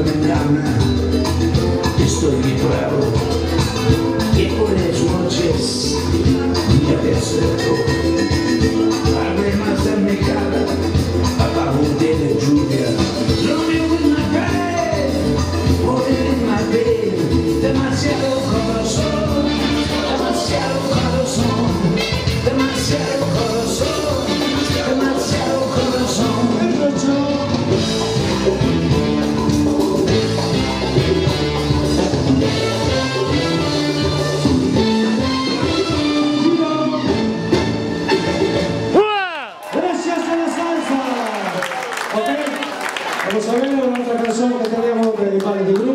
engaña, estoy librado, y buenas noches, mi desierto, lágrimas en mi cara, abajo de la lluvia, Romeo en la calle, morir en Madrid, demasiado corazón, demasiado corazón, demasiado corazón, demasiado corazón. Vamos a ver otra canción que teníamos de